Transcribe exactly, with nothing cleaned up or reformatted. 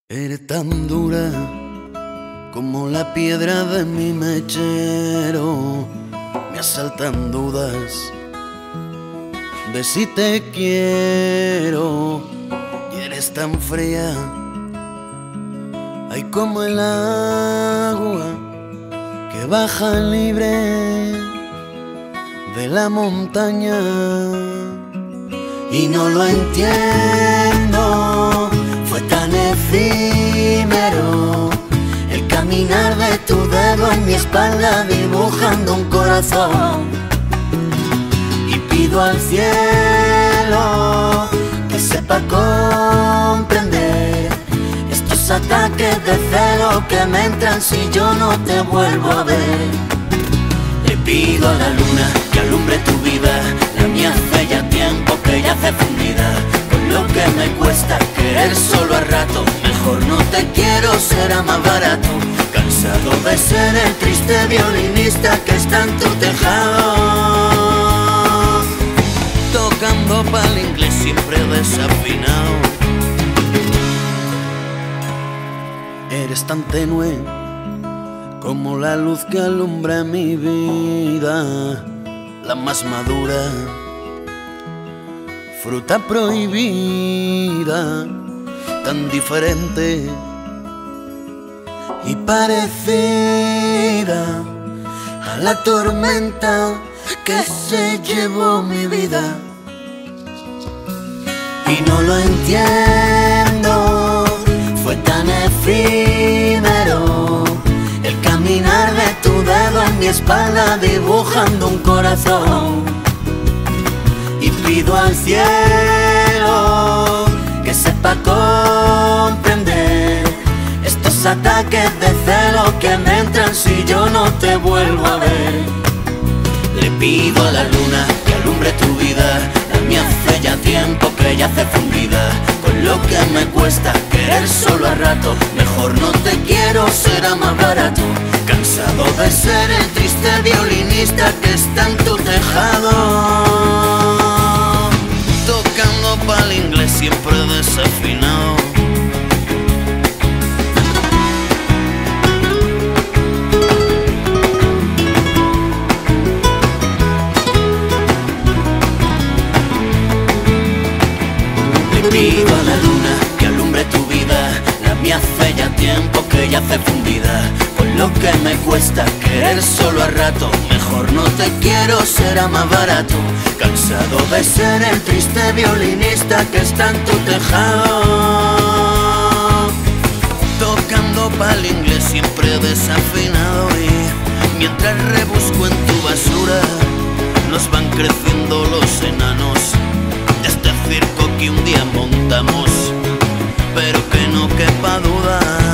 Eres tan dura como la piedra de mi mechero. Me asaltan dudas de si te quiero. Y eres tan fría, ay, como el agua que baja libre de la montaña. Y no lo entiendo, fue tan efímero el caminar de tu dedo en mi espalda dibujando un corazón. Y pido al cielo que sepa comprender estos ataques de celo que me entran si yo no te vuelvo a ver. Le pido a la luna que alumbre tu vida, la mía hace ya tiempo que yace fundida. Con lo que me cuesta querer solo a rato, mejor no te quiero, será más barato. Cansado de ser el triste violinista que está en tu tejado, tocando pa'l inglés siempre desafinado. Eres tan tenue como la luz que alumbra mi vida, la más madura, fruta prohibida, tan diferente y parecida a la tormenta que se llevó mi vida. Y no lo entiendo, fue tan efímero el caminar de tu dedo en mi espalda dibujando un corazón. Y pido al cielo que sepa comprender estos ataques de celo que me entran si yo no te vuelvo a ver. Le pido a la luna que alumbre tu vida, la mía hace ya tiempo que yace fundida. Con lo que me cuesta querer solo a rato, mejor no te quiero, será más barato. Cansado de ser el triste violinista que está en tu tejado, tocando pa'l inglés siempre desafinado. Le pido a la luna que alumbre tu vida, la mía hace ya tiempo que yace fundida. Con lo que me cuesta querer solo a rato, mejor no te quiero, será más barato. Cansado de ser el triste violinista que está en tu tejado, tocando pa'l inglés siempre desafinado. Y mientras rebusco en tu basura, nos van creciendo los enanos de este circo que un día montamos. Pero que no quepa duda,